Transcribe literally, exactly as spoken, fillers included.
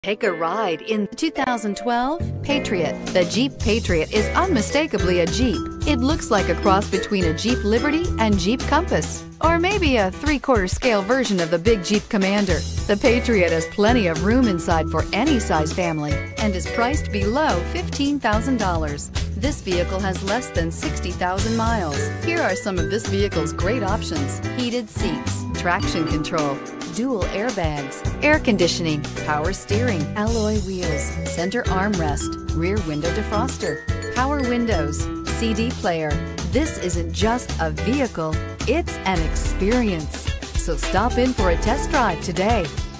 Take a ride in the two thousand twelve Patriot. The Jeep Patriot is unmistakably a Jeep. It looks like a cross between a Jeep Liberty and Jeep Compass, or maybe a three-quarter scale version of the big Jeep Commander. The Patriot has plenty of room inside for any size family and is priced below fifteen thousand dollars. This vehicle has less than sixty thousand miles. Here are some of this vehicle's great options: heated seats, traction control, dual airbags, air conditioning, power steering, alloy wheels, center armrest, rear window defroster, power windows, C D player. This isn't just a vehicle, it's an experience. So stop in for a test drive today.